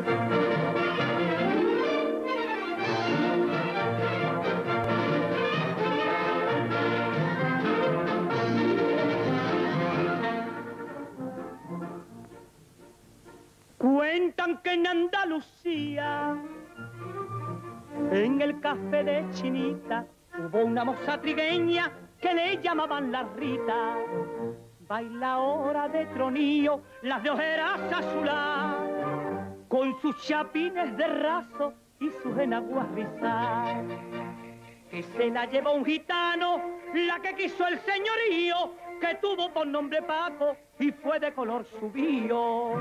Cuentan que en Andalucía, en el café de Chinita, hubo una moza trigueña que le llamaban la Rita. Bailadora de tronillo, las de ojeras azuladas, con sus chapines de raso y sus enaguas rizadas. Que se la llevó un gitano, la que quiso el señorío, que tuvo por nombre Paco y fue de color subío.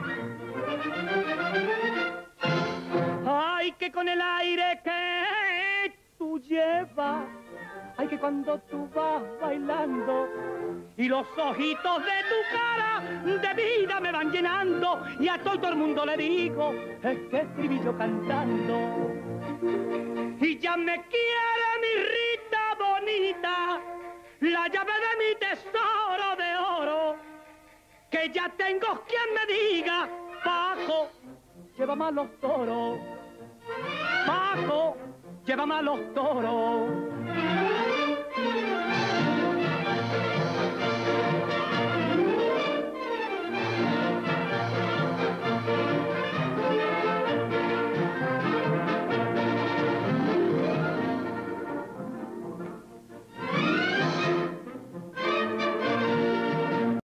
Ay, que con el aire que tú llevas, ay, que cuando tú vas bailando y los ojitos de tu cara de vida me van llenando, y a todo el mundo le digo, es que estribillo cantando. Y ya me quiere mi Rita bonita, la llave de mi tesoro de oro, que ya tengo quien me diga, Paco, lleva más los toros. Paco, lleva más los toros.